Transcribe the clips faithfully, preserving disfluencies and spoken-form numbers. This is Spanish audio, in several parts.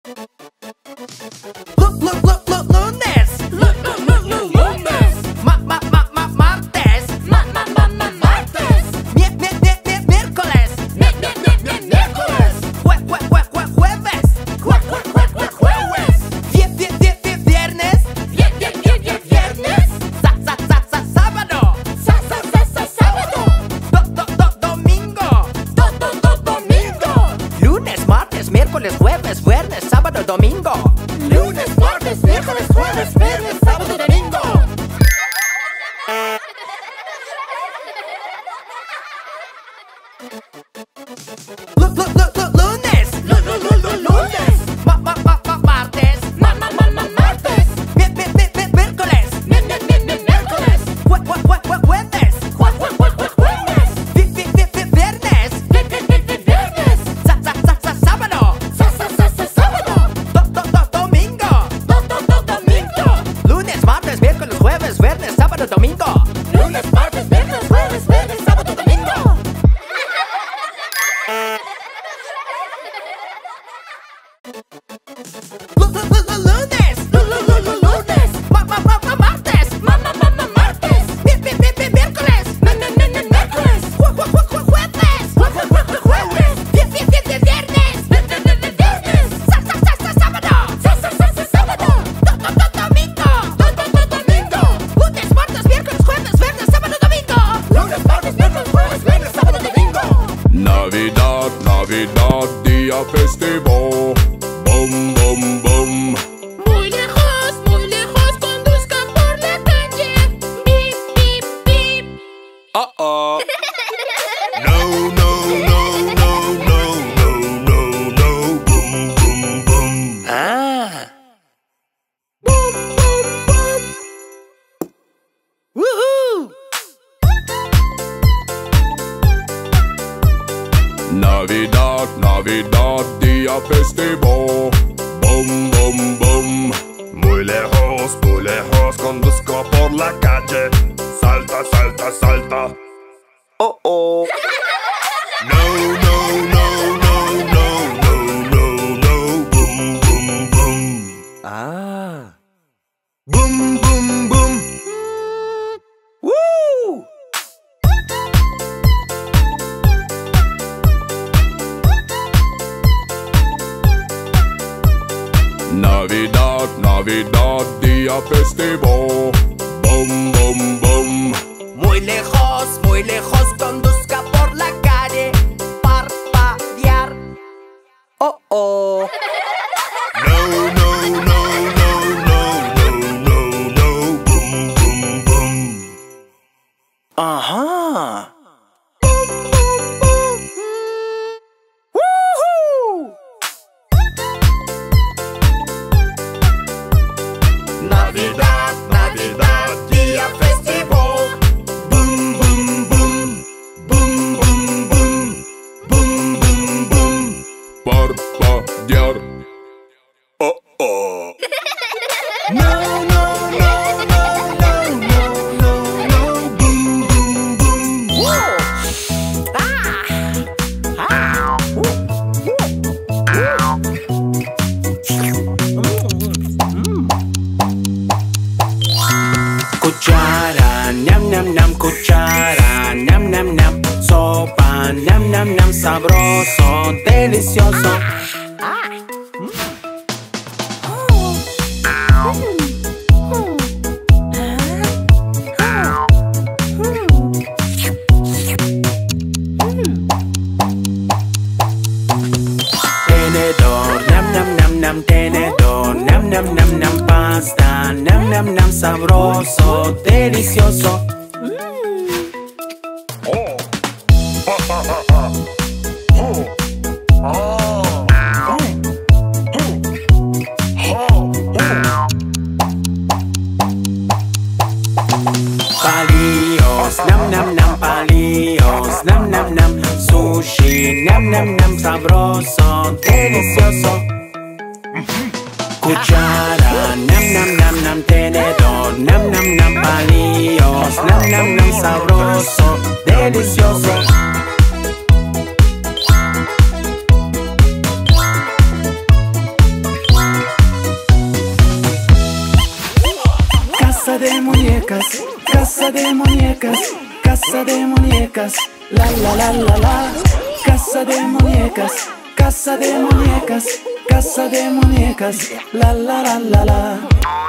Lu- lu- lu- lu- Lunes. Lu- lu- lu- lu- Lunes. Ma- ma- ma- ma- Martes. Ma- ma- ma- ma- Martes. Mie- mie- mie- mie- Miércoles. Mie- mie- mie- mie- Miércoles. Jue- jue- jue- jue- Jueves. Jue- jue- jue- jue- Jueves. Vie- vie- vie- vie- Viernes. Vie- vie- vie- vie- Viernes. Sa- sa- sa- sa- Sábado. Sa- sa- sa- sa- Sábado. Do- do- do- Domingo. Do- do- do- Domingo. Lunes, martes, miércoles, jueves, viernes, sábado, domingo. Lunes, martes, miércoles, jueves, viernes, sábado, domingo. Lu- lu- lu- lu- Lunes. Lu- lu- lu- lu- Lunes. Ma- ma- ma- ma- Martes. Ma- ma- ma- ma- Martes. Mi- mi- mi- mi- Miércoles. Mi- mi- mi- mi- Miércoles. Jue- jue- jue- jue- Jueves. Jue- jue- jue- jue- Jueves. Vi- vi- vi- vi- Viernes. Vi- vi- vi- vi- Viernes. Sa- sa- sa- sa- Sábado. Sa- sa- sa- sa- Sábado. Do- do- do- Domingo. Do- do- do- Domingo. Lunes, martes, miércoles, jueves, viernes, sábado, domingo. Lunes, martes, miércoles, jueves, viernes, sábado, domingo. Lu- lu- lu- lu- Lunes. Lu- lu- lu- lu- Lunes. Ma- ma- ma- ma- Martes. Ma- ma- ma- ma- Martes. Mi- mi- mi- mi- Miércoles. Mi- mi- mi- mi- Miércoles. Jue- jue- jue- jue- Jueves. Jue- jue- jue- jue- Jueves. Vi- vi- vi- vi- Viernes. Vi- vi- vi- vi- Viernes. Sa- sa- sa- sa- Sábado. Sa- sa- sa- sa- Sábado. Do- do- do- Domingo. Do- do- do- Domingo. Lunes, martes, miércoles, jueves, viernes, sábado, domingo. Lunes, martes, miércoles, jueves, viernes, sábado, domingo. Navidad, Navidad, día festivo. Bum, bum, bum. Muy lejos, muy lejos, conduzcan por la calle. Bip, bip, bip. Uh oh. No, no, no, no, no, no, no, no. Boom, boom, boom. Ah. Bum, bum, bum. Woohoo. Navidad, Navidad, día festivo. Bum, bum, bum. Muy lejos, muy lejos, conduzco por la calle. Salta, salta, salta. Oh, oh. No, no, no, no, no, no, no, no. Boom, boom, boom. Ah. Boom, boom, boom. Woo. Navidad, Navidad, día festivo. Bum, bum, bum. Muy lejos, muy lejos, conduzca por la calle. Parpadear. Oh, oh. No, no, no, no, no, no, no, no. Boom, boom, boom. Ajá. Woohoo. Navidad, Navidad, día festivo. Boom, boom, boom. Boom, boom, boom. Boom, boom, boom. Parpadear. Oh, oh. No, no, no, no, no, no, no, no. Boom, boom, boom. Cuchara, nam nam nam, cuchara, nam nam nam, sopa, nam nam nam, sabroso, delicioso. Tenedor, nam nam nam nam, tenedor, nam nam nam nam, pasta, nam nam nam, sabroso, delicioso. Palillos, nam nam nam, palillos, nam nam nam, sushi, nam nam nam, sabroso, delicioso. Cuchara, nam nam nam nam, tenedor, nam nam nam, palillos, nam nam nam, sabroso, delicioso. muñecas, casa de muñecas, casa de muñecas, la la la la la. Casa de muñecas, casa de muñecas, casa de muñecas, la la la la la.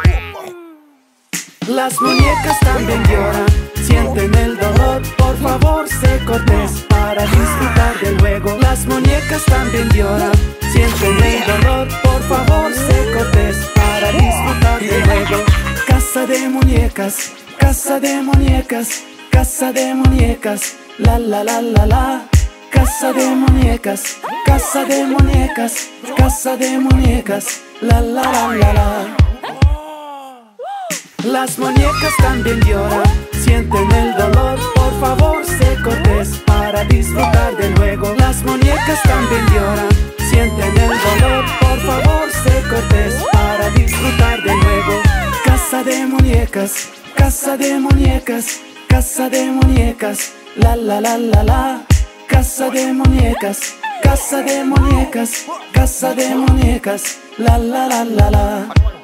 Las muñecas también lloran, sienten el dolor, por favor sé cortés para disfrutar del juego. Las muñecas también lloran, sienten el dolor, por favor sé cortés para disfrutar del juego. Casa de muñecas, casa de muñecas, casa de muñecas, la la la la la. Casa de muñecas, casa de muñecas, casa de muñecas, la la la la la. Las muñecas también lloran, sienten el dolor, por favor sé cortés para disfrutar del juego. Las muñecas también lloran, sienten el dolor, por favor sé cortés para disfrutar del juego. Casa de muñecas, casa de muñecas, casa de muñecas, la la la la la. Casa de muñecas, casa de muñecas, casa de muñecas, la la la la la.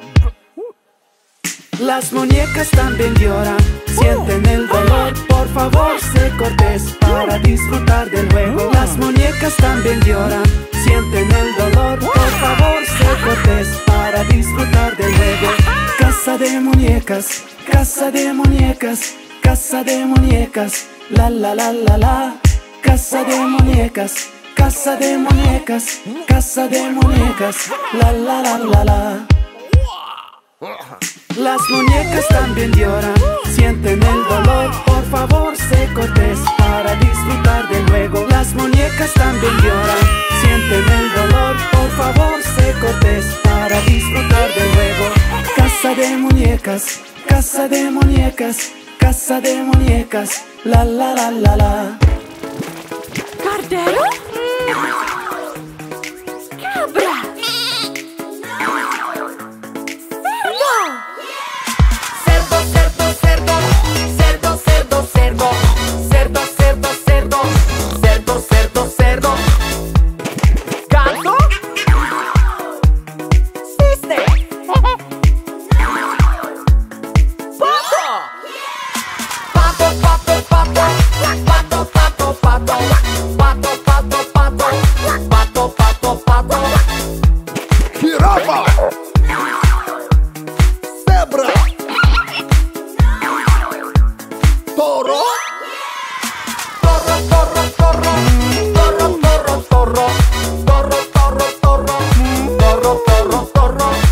Las muñecas también lloran, sienten el dolor, por favor sé cortés para disfrutar del juego. Las muñecas también lloran, sienten el dolor, por favor sé cortés para disfrutar del juego. Casa de muñecas, casa de muñecas, casa de muñecas, la la la la la. Casa de muñecas, casa de muñecas, casa de muñecas, la la la la la. Las muñecas también lloran, sienten el dolor, por favor sé cortés para disfrutar del juego. Las muñecas también lloran, sienten el dolor, por favor sé cortés para disfrutar del juego. Casa de muñecas, casa de muñecas, casa de muñecas, la la la la la. ¿Cordero? ¡Cabra! Cerdo, cerdo, cerdo, cerdo, cerdo, cerdo, cerdo, cerdo, cerdo, cerdo, cerdo, cerdo. ¿Gato? ¡Cisne! ¡Pato! Pato, pato, pato, pato, pato, pato, pato, pato, pato, pato, pato, pato. Jirafa. Zebra. Toro. Torro, torro, torro, torro, torro, torro, torro, torro, torro, torro, torro, torro.